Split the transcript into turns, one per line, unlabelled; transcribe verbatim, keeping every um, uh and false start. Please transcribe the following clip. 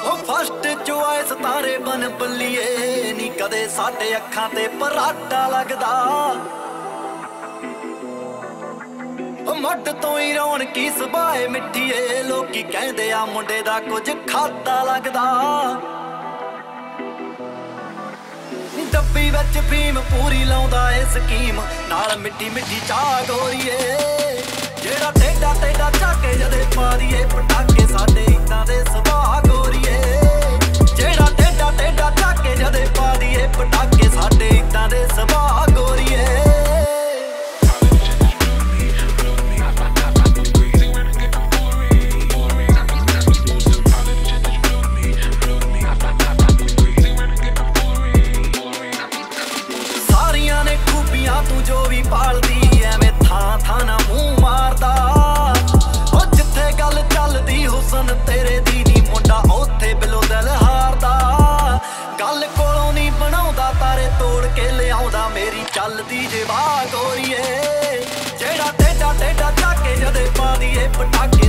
First choice तारे बन बल्लीए नी कदे साडे अखां ते पराठा लगदा। मड तो ही रौनकी सुभाए मिठीए लोकी कहंदे आ मुंडे दा कुछ खाता लगदा। डब्बी विच फीम पूरी लाउंदा ए स्कीम नाल मिट्टी मिट्टी चाह गोरीए जेड़ा टेढ़ा टेढ़ा झाके जदे पा दीए पटाके साडे इदां दे सुभाऽ गोरीए जेड़ा टेढ़ा टेढ़ा झाके जदे पा दीए पटाके साडे इदां दे सुभाऽ गोरीए। सारियां ने खूबियां तू जो भी पालदी एवें थां थां ना मूंह मारदा ओ जिथे गल चलदी हुसन तेरे दी नी मुंडा उत्थे बिलो दिल हारदा। गल कोलों नी बनाउंदा तारे तोड़ के लिआउंदा मेरी चलदी जे वाह गोरीए जेड़ा टेढ़ा टेढ़ा झाके जदे पा दीए पटाके